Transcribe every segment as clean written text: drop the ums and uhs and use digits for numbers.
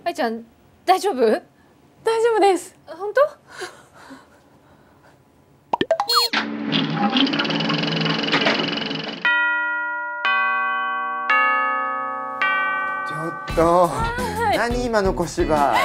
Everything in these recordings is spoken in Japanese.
愛ちゃん大丈夫？ 大丈夫です。 本当？ ちょっと、何今の小芝居。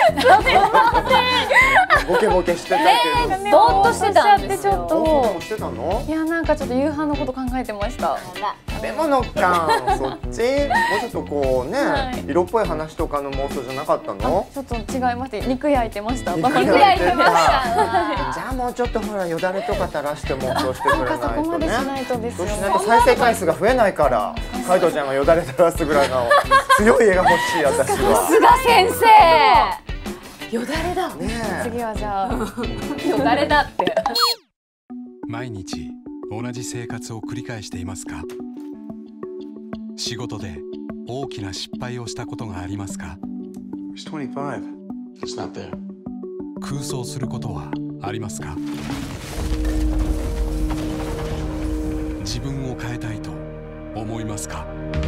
ボケボケしてたけど。 ぼーっとしてたんですよ。 ちょっと。 してたの？ いやなんかちょっと夕飯のこと考えてました。 食べ物か。そっち？もうちょっとこうね、色っぽい話とかの妄想じゃなかったの？ ちょっと違いまして、肉焼いてました。 肉焼いてました。じゃあもうちょっとほらよだれとか垂らして妄想してくれないとね。 そこまでしないとですよね。 そうしないと再生回数が増えないから。海斗ちゃんがよだれ垂らすぐらいの強い絵が欲しい私は。 菅先生。よだれだ。 次はじゃあよだれだって。 毎日同じ生活を繰り返していますか？仕事で大きな失敗をしたことがありますか？空想することはありますか？自分を変えたいと思いますか？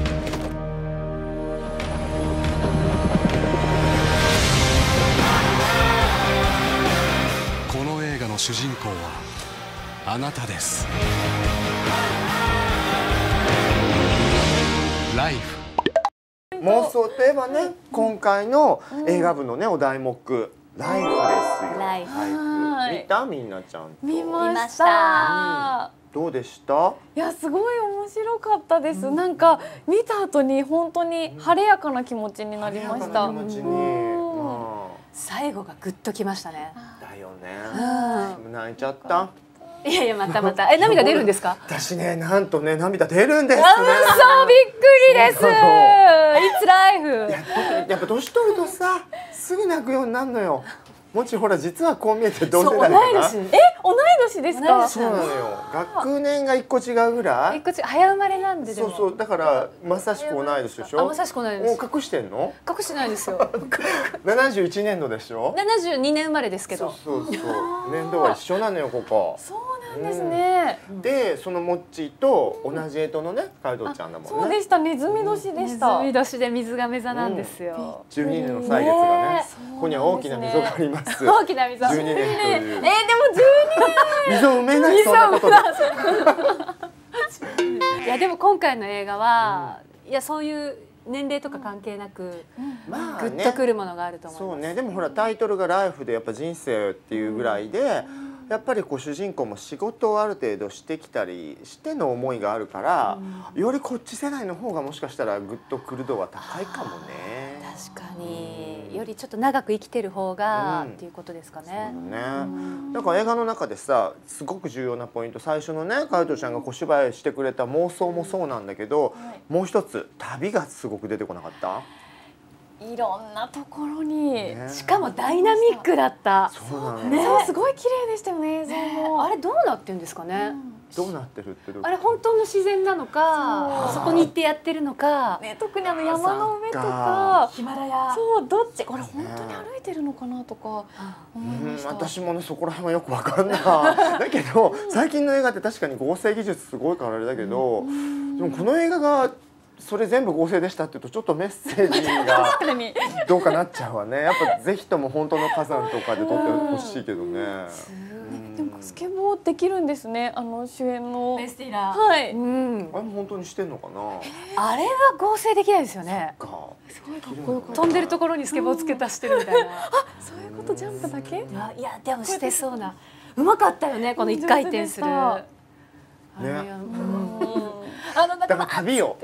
この映画の主人公はあなたです。ライフ。 妄想といえばね、今回の映画部のねお題目ライフですよ。 ライフ。 見た？みんなちゃんと。 見ました。 どうでした？ いやすごい面白かったです。なんか見た後に本当に晴れやかな気持ちになりました。 最後がグッときましたね。 だよね。泣いちゃった。 いやいやまたまた。涙出るんですか？ 私ねなんとね涙出るんですね。 そうびっくりです。It's life。 やっぱ年取るとさすぐ泣くようになるのよ。もちほら実はこう見えて同世代かな。 同い年ですか？ そうなのよ。学年が一個違うぐらい。 一個違う早生まれなんで。 そうそうだからまさしく同い年でしょ。 まさしく同い年。 隠してんの？ 隠してないですよ。 71年度でしょ。 72年生まれですけど。 そう年度は一緒なのよここ。 そうなんですね。 でそのモッチーと同じ干支のね海斗ちゃんだもんね。 そうでした。ネズミ年でした。 ネズミ年で水亀座なんですよ。 12年の歳月がね。ここには大きな溝があります。 大きな溝。 12年という。 でも12 年。溝埋めないそんなことで。 いやでも今回の映画はいやそういう年齢とか関係なくグッとくるものがあると思います。 そうね。でもほらタイトルがライフでやっぱ人生っていうぐらいで。やっぱりこう主人公も仕事をある程度してきたりしての思いがあるから、よりこっち世代の方がもしかしたらグッとくる度は高いかもね。 確かによりちょっと長く生きてる方がっていうことですかね。 そうだね。だから映画の中でさすごく重要なポイント最初のね海斗ちゃんが小芝居してくれた妄想もそうなんだけど、もう一つ旅がすごく出てこなかった？ いろんなところに、 しかもダイナミックだった。 そうなのね。すごい綺麗でしたよね。映像もあれどうなってんですかね。 どうなってるってあれ本当の自然なのか、そこに行ってやってるのか。 特に山の上とかヒマラヤ。 そうどっちこれ本当に歩いてるのかなとか思いました。 私もねそこら辺はよくわかんない。だけど最近の映画って確かに合成技術すごいからあれだけど、でもこの映画がそれ全部合成でしたって言うとちょっとメッセージがどうかなっちゃうわね。やっぱぜひとも本当の火山とかで撮ってほしいけどね。 でもスケボーできるんですね。主演のベン・スティーラー。 はい。 あれも本当にしてんのかな。 あれは合成できないですよね。 すごいかっこよかった。 飛んでるところにスケボーつけたしてるみたいな。 そういうことジャンプだけ？ いやでもしてそうな。うまかったよねこの一回転する。ね。 だから旅よ。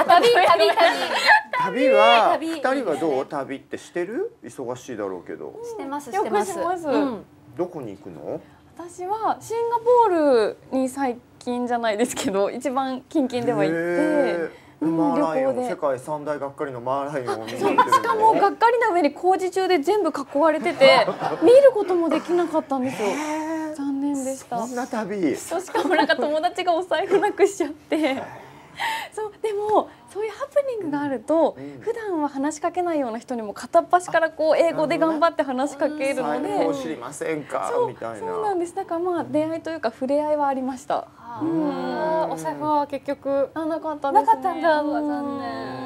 旅は2人はどう？旅ってしてる？忙しいだろうけど。 してますよくします。 どこに行くの？ 私はシンガポールに最近じゃないですけど一番近々では行って。 マーライオン世界三大がっかりのマーライオンを見に行ってるの。 しかもがっかりな上に工事中で全部囲われてて見ることもできなかったんですよ。残念でした。 そんな旅。 しかもなんか友達がお財布なくしちゃって。そうでもそういうハプニングがあると、普段は話しかけないような人にも片っ端からこう英語で頑張って話しかけるので、 最高知りませんかみたいな。 そうなんです。だからまあ出会いというか触れ合いはありました。 お財布は結局なかったですね。 なかったんだ。残念。